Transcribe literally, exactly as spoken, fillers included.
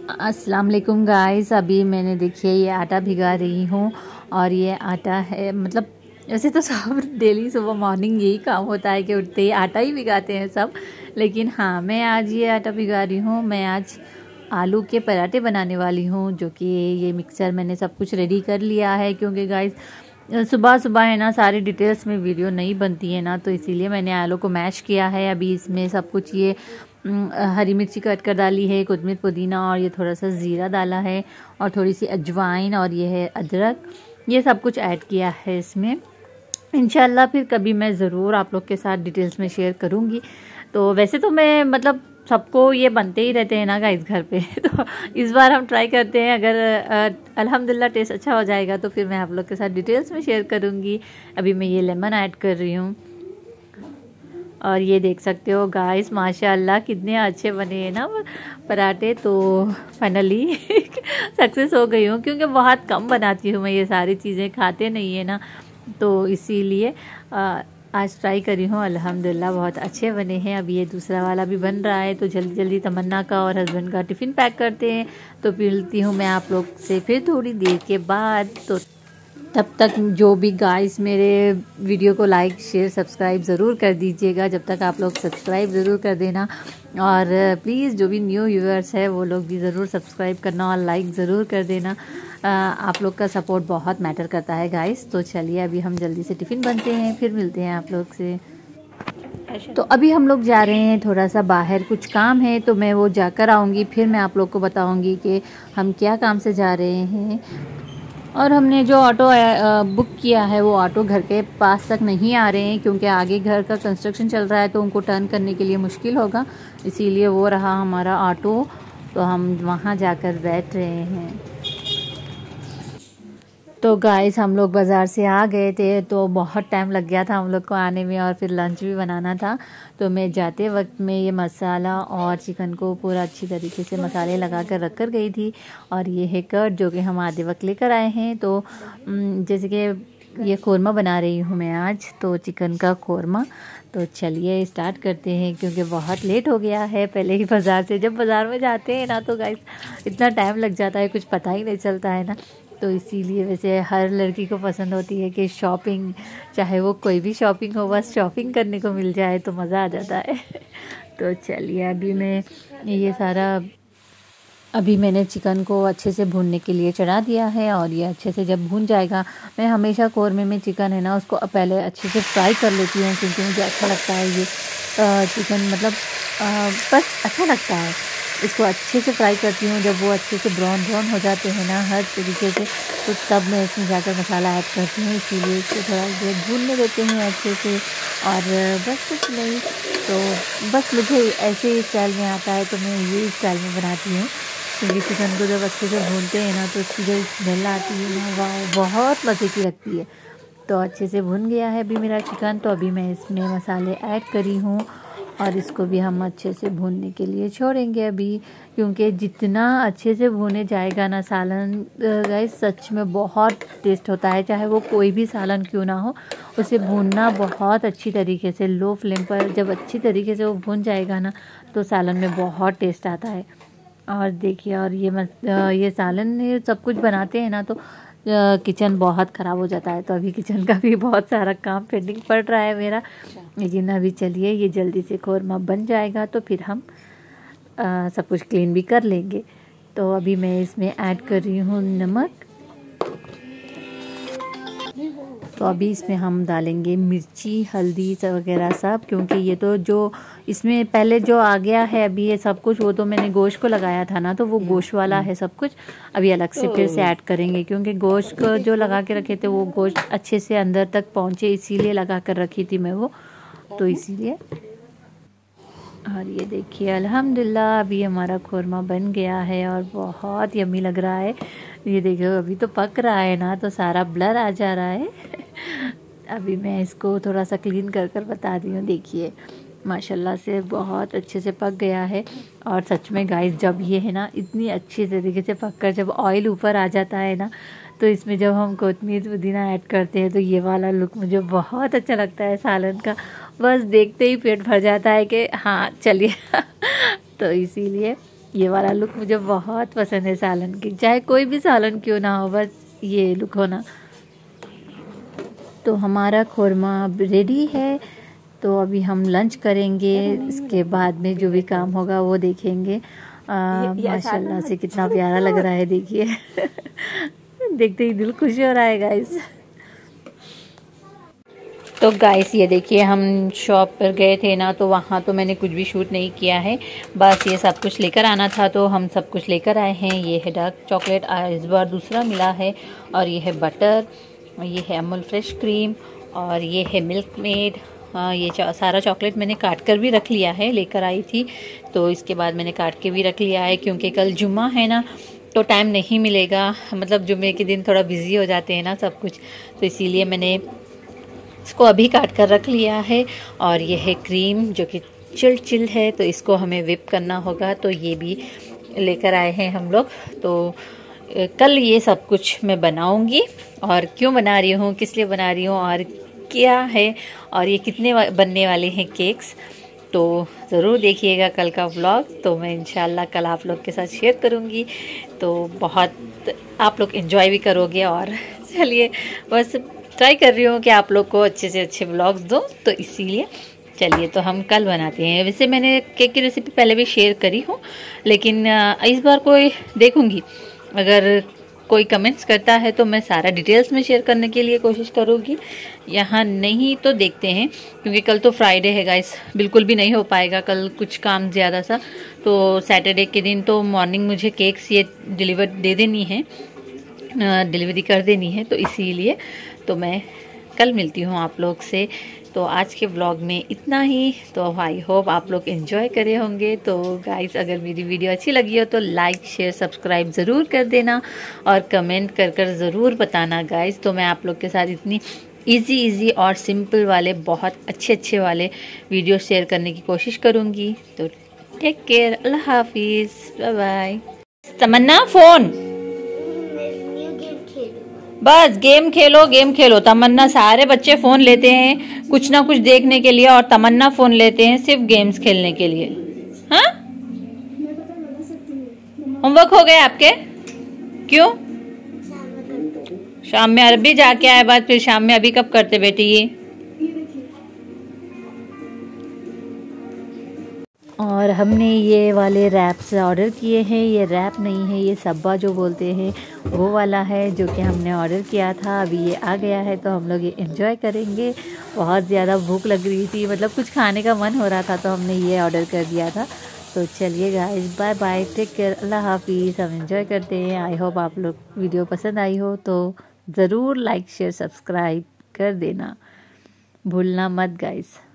अस्सलाम वालेकुम गाइस। अभी मैंने देखिए ये आटा भिगा रही हूँ और ये आटा है, मतलब वैसे तो सब डेली सुबह मॉर्निंग यही काम होता है कि उठते ही आटा ही भिगाते हैं सब, लेकिन हाँ मैं आज ये आटा भिगा रही हूँ। मैं आज आलू के पराठे बनाने वाली हूँ, जो कि ये मिक्सर मैंने सब कुछ रेडी कर लिया है, क्योंकि गाइस सुबह सुबह है ना सारी डिटेल्स में वीडियो नहीं बनती है ना, तो इसीलिए मैंने आलू को मैश किया है। अभी इसमें सब कुछ ये हरी मिर्ची कट कर डाली है, कोतमीर पुदीना और ये थोड़ा सा ज़ीरा डाला है और थोड़ी सी अजवाइन और ये है अदरक, ये सब कुछ ऐड किया है इसमें। इंशाल्लाह फिर कभी मैं ज़रूर आप लोग के साथ डिटेल्स में शेयर करूँगी। तो वैसे तो मैं मतलब सबको ये बनते ही रहते हैं ना गाइस घर पे तो इस बार हम ट्राई करते हैं, अगर अल्हम्दुलिल्लाह टेस्ट अच्छा हो जाएगा तो फिर मैं आप लोग के साथ डिटेल्स में शेयर करूँगी। अभी मैं ये लेमन ऐड कर रही हूँ और ये देख सकते हो गाइस माशाल्लाह कितने अच्छे बने हैं ना पराठे। तो फाइनली सक्सेस हो गई हूँ, क्योंकि बहुत कम बनाती हूँ मैं ये सारी चीज़ें, खाते नहीं है ना, तो इसीलिए आज ट्राई करी हूँ। अल्हम्दुलिल्लाह बहुत अच्छे बने हैं। अब ये दूसरा वाला भी बन रहा है, तो जल्दी जल्दी तमन्ना का और हस्बैंड का टिफ़िन पैक करते हैं। तो मिलती हूँ मैं आप लोग से फिर थोड़ी देर के बाद। तो तब तक जो भी गाइस मेरे वीडियो को लाइक शेयर सब्सक्राइब ज़रूर कर दीजिएगा, जब तक आप लोग सब्सक्राइब ज़रूर कर देना, और प्लीज़ जो भी न्यू व्यूअर्स है वो लोग भी ज़रूर सब्सक्राइब करना और लाइक ज़रूर कर देना। आ, आप लोग का सपोर्ट बहुत मैटर करता है गाइस। तो चलिए अभी हम जल्दी से टिफ़िन बनते हैं, फिर मिलते हैं आप लोग से। तो अभी हम लोग जा रहे हैं थोड़ा सा बाहर, कुछ काम है तो मैं वो जाकर आऊँगी, फिर मैं आप लोग को बताऊँगी कि हम क्या काम से जा रहे हैं। और हमने जो ऑटो बुक किया है वो ऑटो घर के पास तक नहीं आ रहे हैं, क्योंकि आगे घर का कंस्ट्रक्शन चल रहा है तो उनको टर्न करने के लिए मुश्किल होगा, इसीलिए वो रहा हमारा ऑटो। तो हम वहाँ जाकर बैठ रहे हैं। तो गाइस हम लोग बाज़ार से आ गए थे, तो बहुत टाइम लग गया था हम लोग को आने में, और फिर लंच भी बनाना था। तो मैं जाते वक्त में ये मसाला और चिकन को पूरा अच्छी तरीके से मसाले लगा कर रख कर गई थी। और ये है कर्ड जो कि हम आधे वक्त लेकर आए हैं। तो जैसे कि ये कौरमा बना रही हूँ मैं आज, तो चिकन का कौरमा। तो चलिए स्टार्ट करते हैं, क्योंकि बहुत लेट हो गया है। पहले ही बाज़ार से जब बाज़ार में जाते हैं ना तो गाइस इतना टाइम लग जाता है, कुछ पता ही नहीं चलता है ना। तो इसीलिए वैसे हर लड़की को पसंद होती है कि शॉपिंग, चाहे वो कोई भी शॉपिंग हो, बस शॉपिंग करने को मिल जाए तो मज़ा आ जाता है। तो चलिए अभी मैं ये सारा अभी मैंने चिकन को अच्छे से भूनने के लिए चढ़ा दिया है, और ये अच्छे से जब भून जाएगा, मैं हमेशा कौरमे में चिकन है ना उसको पहले अच्छे से फ्राई कर लेती हूँ, क्योंकि मुझे अच्छा लगता है ये चिकन, मतलब आ, बस अच्छा लगता है। इसको अच्छे से फ्राई करती हूँ, जब वो अच्छे से ब्राउन ब्राउन हो जाते हैं ना हर तरीके से, तो तब मैं इसमें जाकर मसाला ऐड करती हूँ। इसीलिए इसको थोड़ा देर भूनने देते हैं अच्छे से। और बस कुछ नहीं, तो बस मुझे ऐसे ही स्टाइल में आता है तो मैं ये स्टाइल में बनाती हूँ, क्योंकि चिकन को जब अच्छे से भूनते हैं ना तो उसकी जो स्मेल आती है ना वाह बहुत मज़े की लगती है। तो अच्छे से भुन गया है अभी मेरा चिकन। तो अभी मैं इसमें मसाले ऐड करी हूँ और इसको भी हम अच्छे से भूनने के लिए छोड़ेंगे अभी, क्योंकि जितना अच्छे से भुने जाएगा ना सालन गाइस सच में बहुत टेस्ट होता है, चाहे वो कोई भी सालन क्यों ना हो, उसे भूनना बहुत अच्छी तरीके से लो फ्लेम पर जब अच्छी तरीके से वो भुन जाएगा ना तो सालन में बहुत टेस्ट आता है। और देखिए, और ये मस ये सालन ये सब कुछ बनाते हैं ना तो किचन बहुत ख़राब हो जाता है। तो अभी किचन का भी बहुत सारा काम पेंडिंग पड़ रहा है मेरा, लेकिन अभी चलिए ये जल्दी से कौरमा बन जाएगा तो फिर हम आ, सब कुछ क्लीन भी कर लेंगे। तो अभी मैं इसमें ऐड कर रही हूँ नमक। तो अभी इसमें हम डालेंगे मिर्ची हल्दी वगैरह सब, क्योंकि ये तो जो इसमें पहले जो आ गया है अभी ये सब कुछ, वो तो मैंने गोश्त को लगाया था ना, तो वो गोश्त वाला है सब कुछ। अभी अलग से फिर से ऐड करेंगे, क्योंकि गोश्त को जो लगा के रखे थे वो गोश्त अच्छे से अंदर तक पहुँचे, इसीलिए लगा कर रखी थी मैं वो, तो इसीलिए। और ये देखिए अल्हम्दुलिल्लाह अभी हमारा कौरमा बन गया है और बहुत यम्मी लग रहा है। ये देखो अभी तो पक रहा है ना, तो सारा ब्लर आ जा रहा है। अभी मैं इसको थोड़ा सा क्लीन कर कर बता दी हूँ। देखिए माशाल्लाह से बहुत अच्छे से पक गया है। और सच में गाइस जब ये है ना इतनी अच्छी तरीके से पक कर जब ऑयल ऊपर आ जाता है ना, तो इसमें जब हम कोतमीर पुदीना ऐड करते हैं तो ये वाला लुक मुझे बहुत अच्छा लगता है सालन का। बस देखते ही पेट भर जाता है कि हाँ चलिए तो इसीलिए ये वाला लुक मुझे बहुत पसंद है सालन की, चाहे कोई भी सालन क्यों ना हो, बस ये लुक होना। तो हमारा खुरमा रेडी है, तो अभी हम लंच करेंगे, इसके बाद में जो भी काम होगा वो देखेंगे। माशाल्लाह से कितना प्यारा लग रहा है, देखिए देखते ही दिल खुश हो रहा है गाइस। तो गाइस ये देखिए, हम शॉप पर गए थे ना, तो वहाँ तो मैंने कुछ भी शूट नहीं किया है, बस ये सब कुछ लेकर आना था, तो हम सब कुछ लेकर आए हैं। ये है डार्क चॉकलेट, इस बार दूसरा मिला है, और ये है बटर, ये है अमूल फ्रेश क्रीम, और ये है मिल्क मेड। ये सारा चॉकलेट मैंने काट कर भी रख लिया है, लेकर आई थी, तो इसके बाद मैंने काट के भी रख लिया है, क्योंकि कल जुम्मा है ना, तो टाइम नहीं मिलेगा, मतलब जुम्मे के दिन थोड़ा बिजी हो जाते हैं ना सब कुछ, तो इसीलिए मैंने इसको अभी काट कर रख लिया है। और ये है क्रीम जो कि चिल चिल है, तो इसको हमें विप करना होगा, तो ये भी लेकर आए हैं हम लोग। तो कल ये सब कुछ मैं बनाऊंगी, और क्यों बना रही हूँ, किस लिए बना रही हूँ, और क्या है, और ये कितने वा, बनने वाले हैं केक्स, तो ज़रूर देखिएगा कल का व्लॉग। तो मैं इंशाल्लाह कल आप लोग के साथ शेयर करूँगी, तो बहुत आप लोग एंजॉय भी करोगे। और चलिए बस ट्राई कर रही हूँ कि आप लोग को अच्छे से अच्छे व्लॉग्स दूँ, तो इसीलिए चलिए तो हम कल बनाते हैं। वैसे मैंने केक की रेसिपी पहले भी शेयर करी हूँ, लेकिन इस बार कोई देखूँगी, अगर कोई कमेंट्स करता है तो मैं सारा डिटेल्स में शेयर करने के लिए कोशिश करूँगी, यहाँ नहीं तो देखते हैं, क्योंकि कल तो फ्राइडे है गाइस, बिल्कुल भी नहीं हो पाएगा, कल कुछ काम ज़्यादा सा। तो सैटरडे के दिन तो मॉर्निंग मुझे केक्स ये डिलीवर दे देनी है, डिलीवरी कर देनी है, तो इसीलिए तो मैं कल मिलती हूँ आप लोग से। तो आज के व्लॉग में इतना ही, तो आई होप आप लोग एंजॉय करे होंगे। तो गाइस अगर मेरी वीडियो अच्छी लगी हो तो लाइक शेयर सब्सक्राइब ज़रूर कर देना, और कमेंट कर कर ज़रूर बताना गाइस। तो मैं आप लोग के साथ इतनी इजी इजी और सिंपल वाले, बहुत अच्छे अच्छे वाले वीडियो शेयर करने की कोशिश करूँगी। तो टेक केयर, अल्लाह हाफिज़, बाय बाय। तमन्ना फ़ोन, बस गेम खेलो गेम खेलो। तमन्ना, सारे बच्चे फोन लेते हैं कुछ ना कुछ देखने के लिए, और तमन्ना फोन लेते हैं सिर्फ गेम्स खेलने के लिए। हाँ, होमवर्क हो गए आपके? क्यों? शाम में अरबी जाके आए बाद फिर शाम में अभी कब करते बेटी ये? और हमने ये वाले रैप्स ऑर्डर किए हैं, ये रैप नहीं है, ये सब्बा जो बोलते हैं वो वाला है, जो कि हमने ऑर्डर किया था, अभी ये आ गया है, तो हम लोग ये एंजॉय करेंगे। बहुत ज़्यादा भूख लग रही थी, मतलब कुछ खाने का मन हो रहा था, तो हमने ये ऑर्डर कर दिया था। तो चलिए guys, bye bye, take care, अल्लाह हाफिज़। हम एंजॉय करते हैं। आई होप आप लोग वीडियो पसंद आई हो, तो ज़रूर लाइक शेयर सब्सक्राइब कर देना, भूलना मत गाइस।